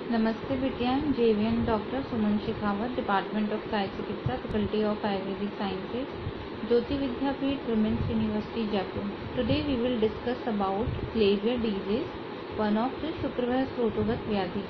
नमस्ते बिटिया, JVN doctor Suman Shekhawat, department of साय चिकित्सा, faculty of Ayurvedic sciences, Jyoti Vidyapeeth, women's university Jaipur. Today we will discuss about क्लेवियर डिजीज, वन ऑफ द शुक्रवार स्रोतोगत व्याधि।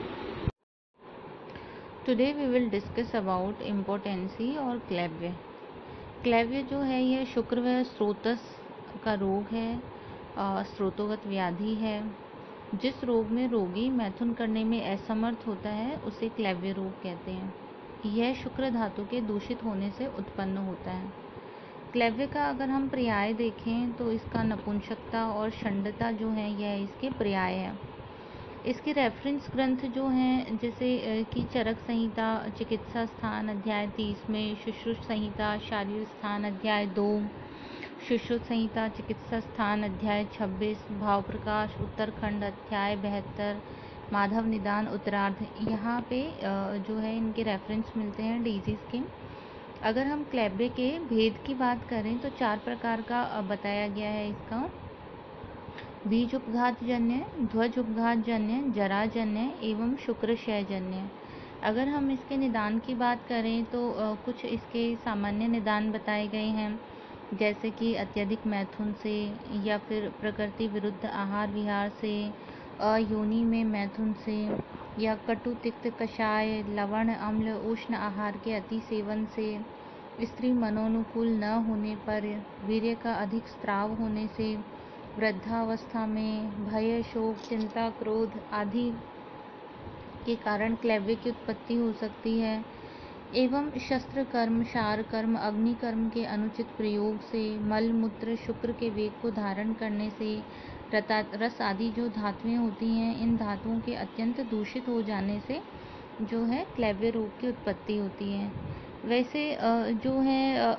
Today we will discuss about impotency और क्लेवियर। क्लेवियर जो है यह शुक्रवार स्रोतस का रोग है, स्रोतोगत व्याधि है। जिस रोग में रोगी मैथुन करने में असमर्थ होता है उसे क्लेवियर रोग कहते हैं। यह शुक्र धातु के दूषित होने से उत्पन्न होता है। क्लेवियर का अगर हम पर्याय देखें तो इसका नपुंसकता और षंडता जो है यह इसके पर्याय है। इसके रेफरेंस ग्रंथ जो हैं जैसे कि चरक संहिता चिकित्सा स्थान अध्याय 30 में, शुश्रुत संहिता शारीरिक स्थान अध्याय 2, शुश्रुत संहिता चिकित्सा स्थान अध्याय 26, भाव प्रकाश उत्तरखंड अध्याय 72, माधव निदान उत्तरार्ध, यहाँ पे जो है इनके रेफरेंस मिलते हैं डिजीज़ के। अगर हम क्लेवियर के भेद की बात करें तो 4 प्रकार का बताया गया है इसका: बीज उपघातजन्य, ध्वज उपघातजन्य, जराजन्य एवं शुक्रक्षयजन्य। अगर हम इसके निदान की बात करें तो कुछ इसके सामान्य निदान बताए गए हैं, जैसे कि अत्यधिक मैथुन से या फिर प्रकृति विरुद्ध आहार विहार से, अयोनि में मैथुन से, या कटु तिक्त कषाय लवण अम्ल उष्ण आहार के अति सेवन से, स्त्री मनोनुकूल न होने पर, वीर्य का अधिक स्त्राव होने से, वृद्धावस्था में, भय शोक चिंता क्रोध आदि के कारण क्लेवियर की उत्पत्ति हो सकती है, एवं शस्त्र कर्म शार कर्म अग्नि कर्म के अनुचित प्रयोग से, मल मूत्र शुक्र के वेग को धारण करने से, रस आदि जो धातुएं होती हैं इन धातुओं के अत्यंत दूषित हो जाने से जो है क्लेवियर रोग की उत्पत्ति होती है। वैसे जो है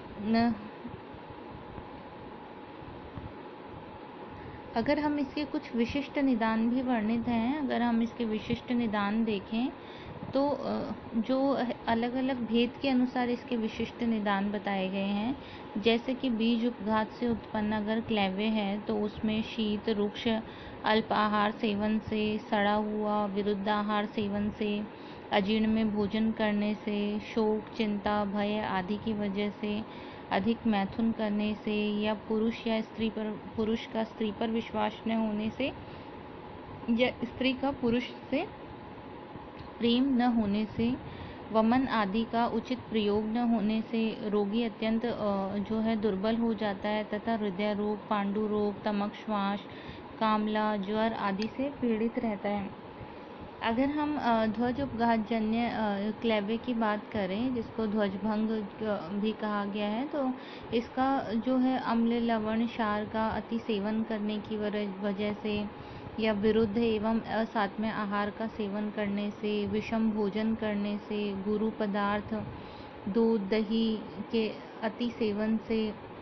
अगर हम इसके कुछ विशिष्ट निदान भी वर्णित हैं, अगर हम इसके विशिष्ट निदान देखें तो जो अलग अलग भेद के अनुसार इसके विशिष्ट निदान बताए गए हैं, जैसे कि बीज उपघात से उत्पन्न अगर क्लेवियर है तो उसमें शीत रुक्ष अल्प आहार सेवन से, सड़ा हुआ विरुद्ध आहार सेवन से, अजीर्ण में भोजन करने से, शोक चिंता भय आदि की वजह से, अधिक मैथुन करने से, या पुरुष या स्त्री पर पुरुष का स्त्री पर विश्वास न होने से, या स्त्री का पुरुष से प्रेम न होने से, वमन आदि का उचित प्रयोग न होने से रोगी अत्यंत जो है दुर्बल हो जाता है तथा हृदय रोग पांडु रोग तमक श्वास कामला ज्वर आदि से पीड़ित रहता है। अगर हम ध्वज उपघातजन्य क्लेवियर की बात करें, जिसको ध्वजभंग भी कहा गया है, तो इसका जो है अम्ल लवण क्षार का अति सेवन करने की वजह से, या विरुद्ध एवं असात्म्य आहार का सेवन करने से, विषम भोजन करने से, गुरु पदार्थ दूध दही के अति सेवन से,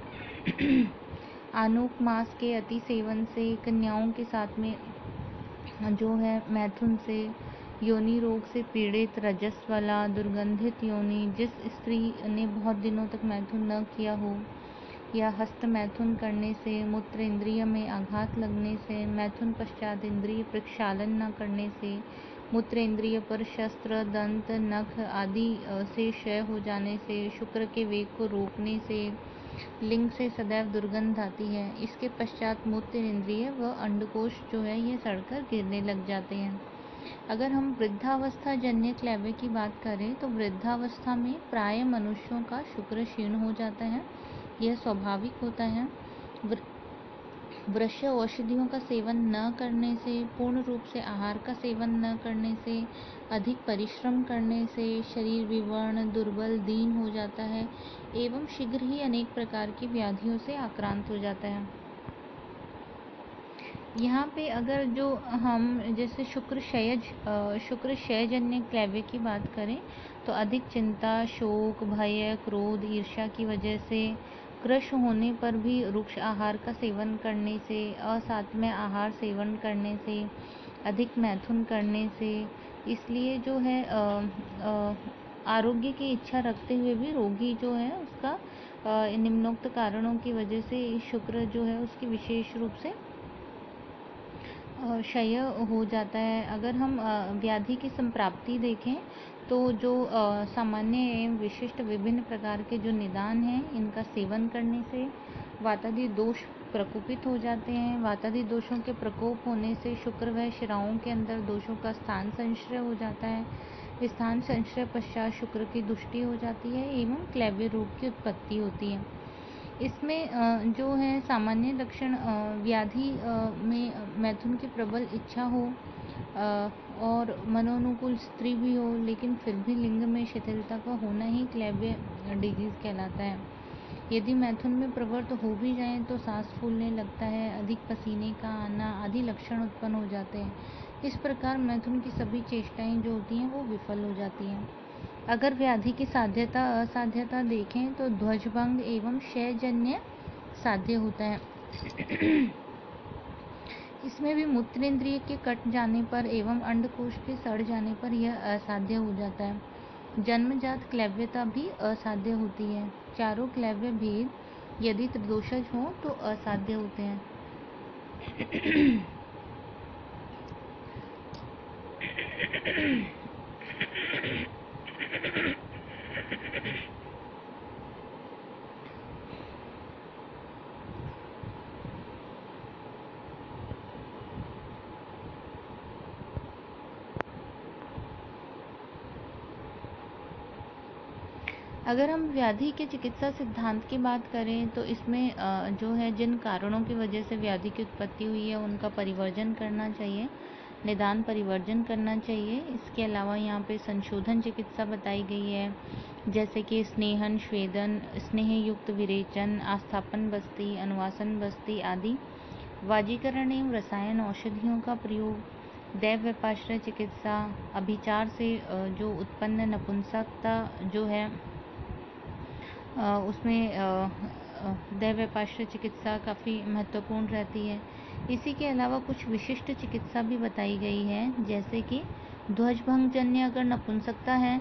आनूक मांस के अति सेवन से, कन्याओं के साथ में जो है मैथुन से, योनि रोग से पीड़ित रजस वाला दुर्गंधित योनि, जिस स्त्री ने बहुत दिनों तक मैथुन न किया हो, या हस्त मैथुन करने से, मूत्र इंद्रिय में आघात लगने से, मैथुन पश्चात इंद्रिय प्रक्षालन न करने से, मूत्र इंद्रिय पर शस्त्र दंत नख आदि से क्षय हो जाने से, शुक्र के वेग को रोकने से लिंग से सदैव दुर्गंध आती है। इसके पश्चात मूत्र इंद्रिय व अंडकोश जो है ये सड़कर गिरने लग जाते हैं। अगर हम वृद्धावस्था जन्य क्लेवियर की बात करें तो वृद्धावस्था में प्राय मनुष्यों का शुक्र क्षीण हो जाता है, यह स्वाभाविक होता है। वृक्ष औषधियों का सेवन न करने से, पूर्ण रूप से आहार का सेवन न करने से, अधिक परिश्रम करने से शरीर विवर्ण दुर्बल दीन हो जाता है एवं शीघ्र ही अनेक प्रकार की व्याधियों से आक्रांत हो जाता है। यहाँ पे अगर जो हम जैसे शुक्र क्षयजन्य क्लेवियर की बात करें तो अधिक चिंता शोक भय क्रोध ईर्ष्या की वजह से, कृश होने पर भी रुक्ष आहार का सेवन करने से, असात्म्य आहार सेवन करने से, अधिक मैथुन करने से, इसलिए जो है आरोग्य की इच्छा रखते हुए भी रोगी जो है उसका निम्नोक्त कारणों की वजह से शुक्र जो है उसकी विशेष रूप से क्षय हो जाता है। अगर हम व्याधि की संप्राप्ति देखें तो जो सामान्य एवं विशिष्ट विभिन्न प्रकार के जो निदान हैं, इनका सेवन करने से वातादि दोष प्रकोपित हो जाते हैं। वातादि दोषों के प्रकोप होने से शुक्र व शिराओं के अंदर दोषों का स्थान संश्रय हो जाता है। स्थान संश्रय पश्चात शुक्र की दुष्टि हो जाती है एवं क्लैव्य रोग की उत्पत्ति होती है। इसमें जो है सामान्य लक्षण व्याधि में मैथुन की प्रबल इच्छा हो और मनोनुकूल स्त्री भी हो, लेकिन फिर भी लिंग में शिथिलता का होना ही क्लैव्य डिजीज कहलाता है। यदि मैथुन में प्रवृत्त हो भी जाएं तो सांस फूलने लगता है, अधिक पसीने का आना आदि लक्षण उत्पन्न हो जाते हैं। इस प्रकार मैथुन की सभी चेष्टाएं जो होती हैं वो विफल हो जाती हैं। अगर व्याधि की साध्यता असाध्यता देखें तो ध्वजभंग एवं क्षयजन्य साध्य होता है। इसमें भी मूत्रेंद्रिय के कट जाने पर एवं अंडकोश के सड़ जाने पर यह असाध्य हो जाता है। जन्मजात क्लैव्यता भी असाध्य होती है। चारों क्लैव्य भेद यदि त्रिदोषज हो तो असाध्य होते हैं। अगर हम व्याधि के चिकित्सा सिद्धांत की बात करें तो इसमें जो है जिन कारणों की वजह से व्याधि की उत्पत्ति हुई है उनका परिवर्जन करना चाहिए, निदान परिवर्जन करना चाहिए। इसके अलावा यहाँ पे संशोधन चिकित्सा बताई गई है, जैसे कि स्नेहन, श्वेदन, स्नेह युक्त विरेचन, आस्थापन बस्ती, अनुवासन बस्ती आदि। वाजीकरण एवं रसायन औषधियों का प्रयोग, दैव व्यापाश्रय चिकित्सा, अभिचार से जो उत्पन्न नपुंसकता जो है उसमें दैव व्यापाश्रय चिकित्सा काफ़ी महत्वपूर्ण रहती है। इसी के अलावा कुछ विशिष्ट चिकित्सा भी बताई गई है, जैसे कि ध्वजभंग जन्य अगर नपुंसकता है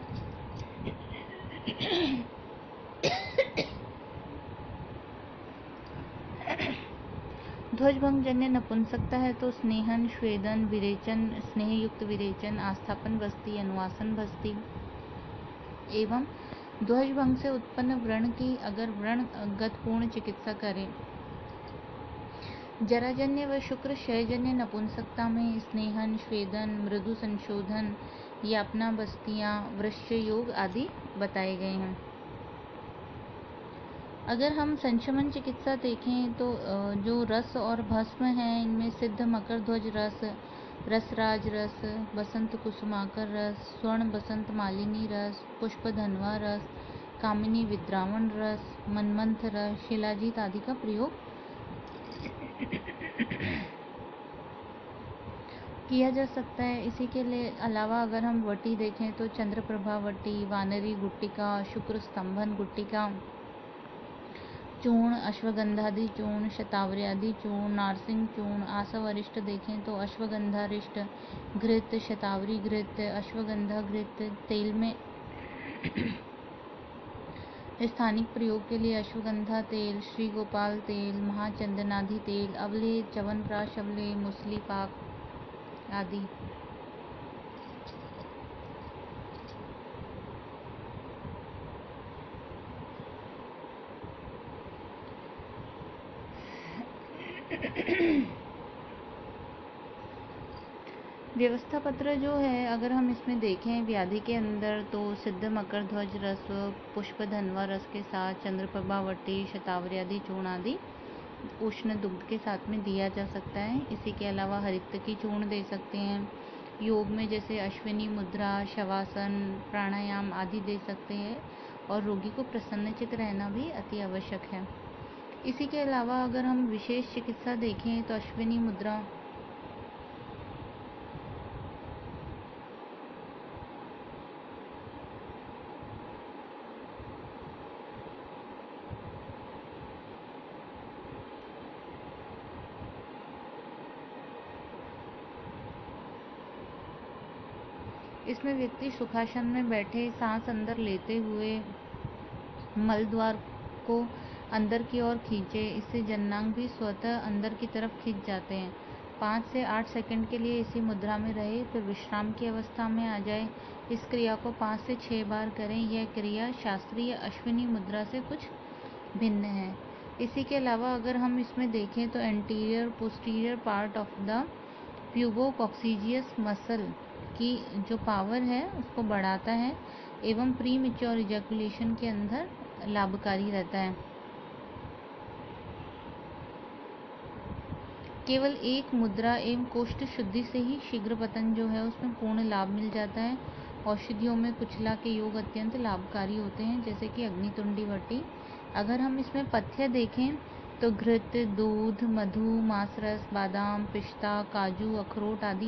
ध्वजभंग जन्य नपुंसकता है तो स्नेहन, श्वेदन, विरेचन, स्नेह युक्त विरेचन, आस्थापन बस्ती, अनुवासन बस्ती एवं ध्वजभंग से उत्पन्न व्रण की अगर व्रणगत पूर्ण चिकित्सा करें। जराजन्य व शुक्र क्षयजन्य नपुंसकता में स्नेहन, श्वेदन, मृदु संशोधन, यापना बस्तियां, वृश्च योग आदि बताए गए हैं। अगर हम संशमन चिकित्सा देखें तो जो रस और भस्म है इनमें सिद्ध मकर ध्वज रस, रसराज रस, बसंत कुसुमाकर रस, स्वर्ण बसंत मालिनी रस, पुष्प धनवा रस, कामिनी विद्रावण रस, मनमंथ रस, शिलाजीत आदि का प्रयोग किया जा सकता है। इसी के लिए अलावा अगर हम वटी देखें तो चंद्रप्रभा वटी, वानरी गुट्टिका, शुक्र स्तंभन गुट्टिका, चूर्ण, अश्वगंधादि चूर्ण, शतावरी चूर्ण, नारसिंह चूर्ण, आसवरिष्ट देखें तो अश्वगंधारिष्ट, घृत, शतावरी घृत, अश्वगंधा घृत, तेल में स्थानिक प्रयोग के लिए अश्वगंधा तेल, श्री गोपाल तेल, महाचंदनादि तेल, अवले, च्यवनप्राश अवले, मुसली पाक आदि। व्यवस्था पत्र जो है अगर हम इसमें देखें व्याधि के अंदर तो सिद्ध मकर ध्वज रस, पुष्प धनवा रस के साथ चंद्रप्रभा वटी, शतावरी आदि चूर्ण आदि उष्ण दुग्ध के साथ में दिया जा सकता है। इसी के अलावा हरित की चूर्ण दे सकते हैं। योग में जैसे अश्विनी मुद्रा, शवासन, प्राणायाम आदि दे सकते हैं और रोगी को प्रसन्नचित रहना भी अति आवश्यक है। इसी के अलावा अगर हम विशेष चिकित्सा देखें तो अश्विनी मुद्रा इसमें व्यक्ति सुखासन में बैठे सांस अंदर लेते हुए मल द्वार को अंदर की ओर खींचे, इससे जननांग भी स्वतः अंदर की तरफ खींच जाते हैं। 5 से 8 सेकंड के लिए इसी मुद्रा में रहे, फिर विश्राम की अवस्था में आ जाए। इस क्रिया को 5 से 6 बार करें। यह क्रिया शास्त्रीय अश्विनी मुद्रा से कुछ भिन्न है। इसी के अलावा अगर हम इसमें देखें तो anterior posterior part of the pubococcygeus muscle की जो पावर है उसको बढ़ाता है एवं प्री मैच्योर इजैकुलेशन के अंदर लाभकारी रहता है। केवल एक मुद्रा एवं कोष्ठ शुद्धि से ही शीघ्र पतन जो है उसमें पूर्ण लाभ मिल जाता है। औषधियों में कुचला के योग अत्यंत लाभकारी होते हैं, जैसे कि अग्नितुंडी वटी। अगर हम इसमें पथ्य देखें तो घृत, दूध, मधु, मांसरस, बादाम, पिस्ता, काजू, अखरोट आदि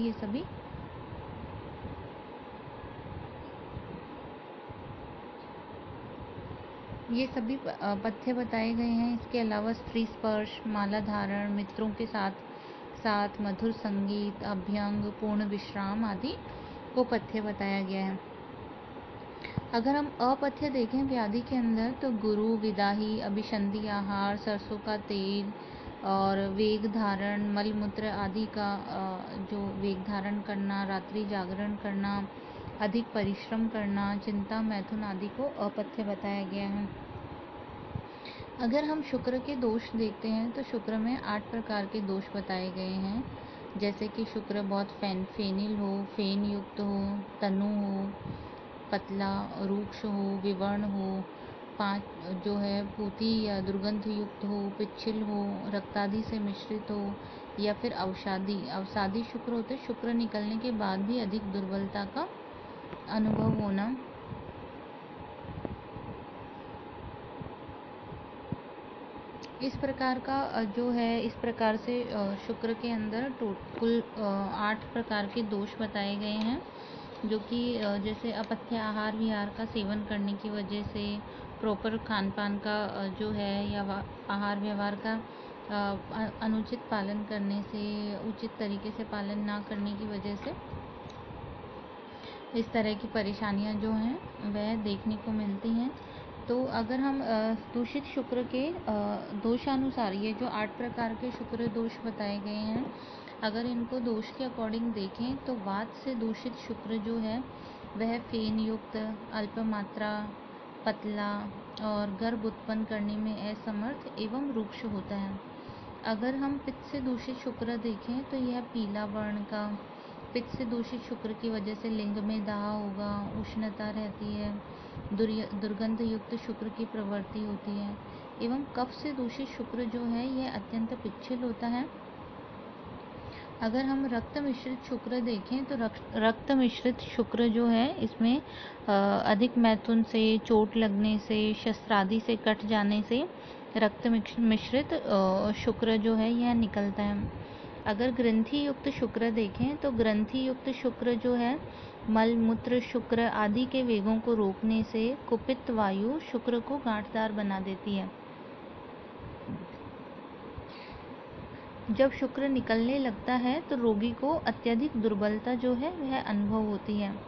ये सभी पथ्य बताए गए हैं। इसके अलावा स्त्री स्पर्श, माला धारण, मित्रों के साथ मधुर संगीत, अभ्यंग, पूर्ण विश्राम आदि को पथ्य बताया गया है। अगर हम अपथ्य देखें व्याधि के अंदर तो गुरु, विदाही, अभिसंधि आहार, सरसों का तेल और वेग धारण, मलमूत्र आदि का जो वेग धारण करना, रात्रि जागरण करना, अधिक परिश्रम करना, चिंता, मैथुन आदि को अपथ्य बताया गया है। अगर हम शुक्र के दोष देखते हैं तो शुक्र में 8 प्रकार के दोष बताए गए हैं, जैसे कि शुक्र बहुत फेनिल हो, फेन युक्त हो, तनु हो, पतला, रूक्ष हो, विवर्ण हो, 5 जो है पूती या दुर्गंध युक्त हो, पिच्छिल हो, रक्तादि से मिश्रित हो, या फिर अवसादी शुक्र होते शुक्र निकलने के बाद भी अधिक दुर्बलता का अनुभव होना। इस प्रकार का जो है इस प्रकार से शुक्र के अंदर कुल 8 प्रकार के दोष बताए गए हैं, जो कि जैसे अपथ्य आहार विहार का सेवन करने की वजह से, प्रॉपर खान पान का जो है या आहार व्यवहार का अनुचित पालन करने से, उचित तरीके से पालन ना करने की वजह से इस तरह की परेशानियां जो हैं वह देखने को मिलती हैं। तो अगर हम दूषित शुक्र के दोषानुसार ये जो 8 प्रकार के शुक्र दोष बताए गए हैं, अगर इनको दोष के अकॉर्डिंग देखें तो वात से दूषित शुक्र जो है वह फेन युक्त, अल्प मात्रा, पतला और गर्भ उत्पन्न करने में असमर्थ एवं रूक्ष होता है। अगर हम पित्त से दूषित शुक्र देखें तो यह पीला वर्ण का, पित्त से दूषित शुक्र की वजह से लिंग में दाह होगा, उष्णता रहती है, दुर्गंध युक्त शुक्र की प्रवृत्ति होती है। एवं कफ से दूषित शुक्र जो है यह अत्यंत पिच्छिल होता है। अगर हम रक्त मिश्रित शुक्र देखें तो रक्त मिश्रित शुक्र जो है इसमें अधिक मैथुन से, चोट लगने से, शस्त्रादि से कट जाने से रक्त मिश्रित शुक्र जो है यह निकलता है। अगर ग्रंथि युक्त शुक्र देखें तो ग्रंथि युक्त शुक्र जो है मल मूत्र शुक्र आदि के वेगों को रोकने से कुपित वायु शुक्र को गांठदार बना देती है। जब शुक्र निकलने लगता है तो रोगी को अत्यधिक दुर्बलता जो है वह अनुभव होती है।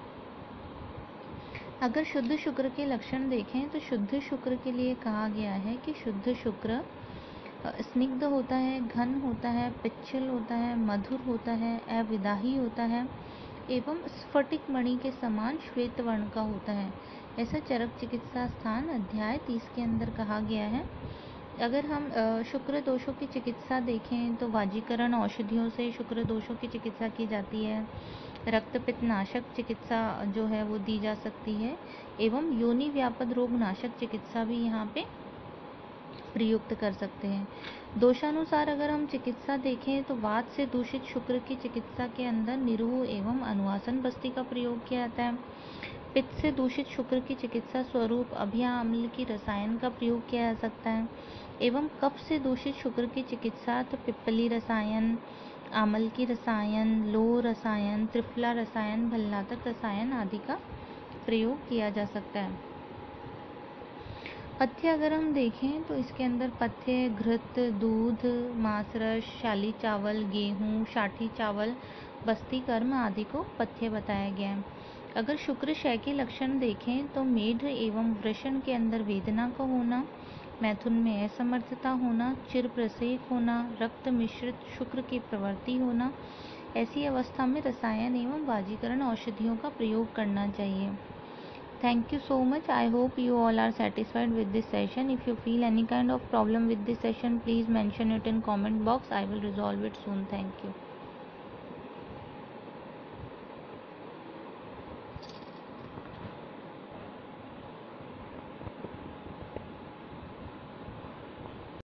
अगर शुद्ध शुक्र के लक्षण देखें तो शुद्ध शुक्र के लिए कहा गया है कि शुद्ध शुक्र स्निग्ध होता है, घन होता है, पिच्छल होता है, मधुर होता है, अविदाही होता है एवं स्फटिक मणि के समान श्वेत वर्ण का होता है। ऐसा चरक चिकित्सा स्थान अध्याय 30 के अंदर कहा गया है। अगर हम शुक्र दोषों की चिकित्सा देखें तो वाजीकरण औषधियों से शुक्र दोषों की चिकित्सा की जाती है। रक्तपित्त नाशक चिकित्सा जो है वो दी जा सकती है एवं योनि व्यापद रोग नाशक चिकित्सा भी यहाँ पे प्रयुक्त कर सकते हैं। दोषानुसार अगर हम चिकित्सा देखें तो वात से दूषित शुक्र की चिकित्सा के अंदर निरोह एवं अनुवासन बस्ती का प्रयोग किया जाता है। पित्त से दूषित शुक्र की चिकित्सा स्वरूप अभिया अम्ल की रसायन का प्रयोग किया जा सकता है एवं कफ से दूषित शुक्र की चिकित्सा तो पिप्पली रसायन, आमल की रसायन, लोह रसायन, त्रिफला रसायन, भल्लातक रसायन आदि का प्रयोग किया जा सकता है। पथ्य अगर हम देखें तो इसके अंदर पथ्य घृत, दूध, मांसरस, शाली चावल, गेहूँ, साठी चावल, बस्ती कर्म आदि को पथ्य बताया गया है। अगर शुक्र क्षय के लक्षण देखें तो मेढ एवं वृषण के अंदर वेदना का होना, मैथुन में असमर्थता होना, चिर प्रसेक होना, रक्त मिश्रित शुक्र की प्रवृत्ति होना, ऐसी अवस्था में रसायन एवं वाजीकरण औषधियों का प्रयोग करना चाहिए। Thank you so much. I hope you all are satisfied with this session. If you feel any kind of problem with this session, please mention it in comment box. I will resolve it soon. Thank you.